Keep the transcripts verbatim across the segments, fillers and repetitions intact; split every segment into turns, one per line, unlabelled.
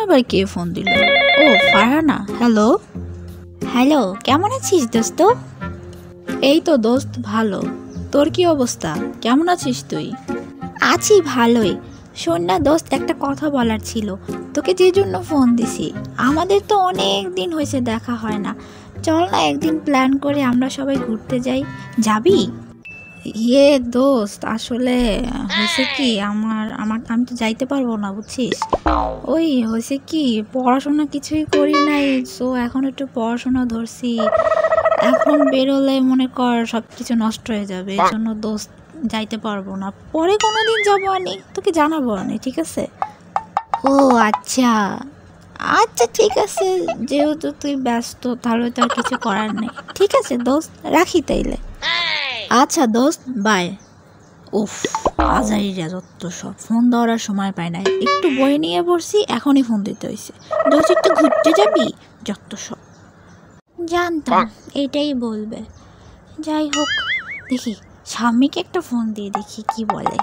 আবার কে ফোন দিল? ও Farhana. Hello hello, কেমন আছিস দোস্ত? এই তো দোস্ত ভালো। তোর কি অবস্থা? কেমন আছিস তুই? আছি ভালোই। শোন না দোস্ত, একটা কথা বলার ছিল তোকে, যে জন্য ফোন দিছি। আমাদের তো অনেক দিন হয়েছে দেখা হয় না, চল না একদিন প্ল্যান করে আমরা সবাই ঘুরতে যাই। যাবি? ইয়ে দোস্ত, আসলে হয়েছে কি, আমার আমার আমি তো যাইতে পারবো না বুঝছিস। ওই হয়েছে কি, পড়াশোনা কিছুই করি নাই, সো এখন একটু পড়াশোনা ধরছি। এখন বেরোলে মনে কর সব কিছু নষ্ট হয়ে যাবে, এই জন্য দোস্ত যাইতে পারবো না। পরে কোনো দিন যাবো, আনি তোকে জানাবো আনি, ঠিক আছে? ও আচ্ছা আচ্ছা ঠিক আছে, যেহেতু তুই ব্যস্ত তাহলে তো আর কিছু করার নেই। ঠিক আছে দোস্ত, রাখি তাইলে। আচ্ছা দোস্ত, বাই। উফ, আজারিরা যত সব, ফোন দেওয়ার আর সময় পায় না। একটু বই নিয়ে পড়ছি, এখনই ফোন দিতে হয়েছে। দোস্ত একটু ঘুরতে যাবি? যত সব, জানতাম এটাই বলবে। যাই হোক, দেখি স্বামীকে একটা ফোন দিয়ে দেখি কি বলে।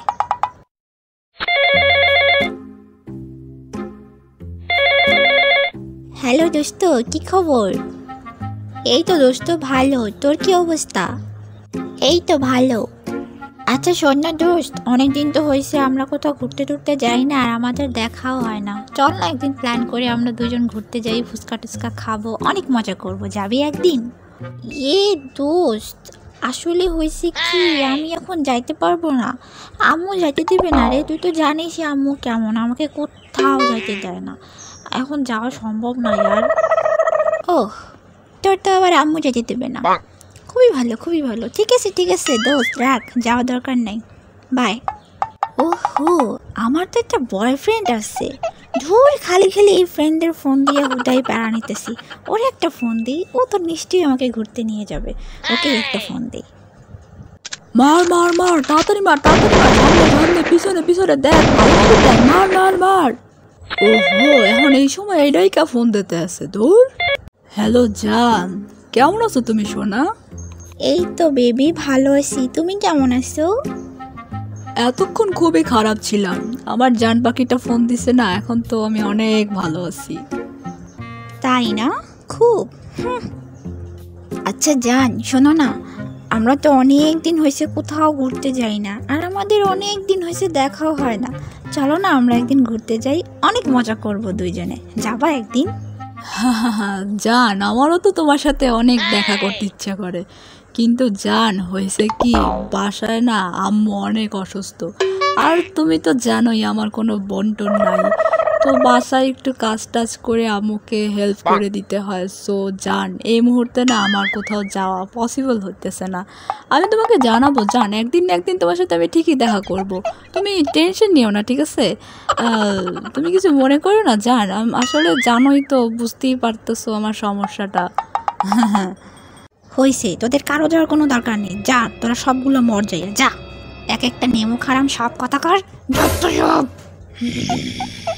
হ্যালো দোস্ত, কি খবর? এই তো দোস্ত ভালো, তোর কি অবস্থা? এই তো ভালো। আচ্ছা শোন না দোস্ত, অনেকদিন তো হয়েছে আমরা কোথাও ঘুরতে টুরতে যাই না, আর আমাদের দেখাও হয় না। চল না একদিন প্ল্যান করে আমরা দুজন ঘুরতে যাই, ফুচকা টুচকা খাবো, অনেক মজা করব। যাবি একদিন? এ দোস্ত, আসলে হয়েছে কি, আমি এখন যাইতে পারবো না, আম্মু যাইতে দিবে না রে। তুই তো জানিস আম্মু কেমন, আমাকে কোথাও যাইতে দেয় না। এখন যাওয়া সম্ভব না ইয়ার। ওহ, তোর তো আবার আম্মু যেতে দেবে না। খুবই ভালো খুবই ভালো, ঠিক আছে ঠিক আছে দোস্ত, রাখ, যাওয়া দরকার নেই, বাই। ওহো, আমার তো একটা বয়ফ্রেন্ড আছে। ধুর, খালি খালি এই ফ্রেন্ডের ফোন দিয়ে হুদাই প্যারা নিতেছি। ওর একটা ফোন দিই, ও তো নিশ্চয়ই আমাকে ঘুরতে নিয়ে যাবে। ওকে একটা ফোন দিই। মার মার মার, তাড়াতাড়ি মার, তাড়াতাড়ি মার, সামনে সামনে, পিছনে পিছনে, দেখ ভালো করে দেখ, মার মার মার। ওহো, এখন এই সময় এটাই কা ফোন দিতে আছে? দূর। হ্যালো জান, কেমন আছো তুমি সোনা? এই তো বেবি, ভালো আছি, তুমি কেমন আছো? এতক্ষণ খুবই খারাপ ছিলাম, আমার জান পাখিটা ফোন দিছে না, এখন তো আমি অনেক ভালো আছি। তাই না? খুব। আচ্ছা জান, শোনো না, আমরা তো অনেক দিন হয়েছে কোথাও ঘুরতে যাই না, আর আমাদের অনেক দিন হয়েছে দেখাও হয় না। চলো না আমরা একদিন ঘুরতে যাই, অনেক মজা করব দুইজনে। যাবা একদিন? জান, আমারও তো তোমার সাথে অনেক দেখা করতে ইচ্ছা করে, কিন্তু জান হয়েছে কি, বাসায় না আম্মু অনেক অসুস্থ, আর তুমি তো জানোই আমার কোনো বন্টন নাই, তো বাসায় একটু কাজ টাজ করে আম্মুকে হেল্প করে দিতে হয়। সো জান, এই মুহূর্তে না আমার কোথাও যাওয়া পসিবল হতেছে না। আমি তোমাকে জানাবো জান, একদিন না একদিন তোমার সাথে আমি ঠিকই দেখা করব, তুমি টেনশন নিও না, ঠিক আছে? তুমি কিছু মনে করো না জান, আসলে জানোই তো, বুঝতেই পারতেছো আমার সমস্যাটা। হয়েছে, তোদের কারো যাওয়ার কোনো দরকার নেই, যা তোরা সবগুলো মর যাই, যা। এক একটা নেমু খারাম সব কথা কর, যত সব।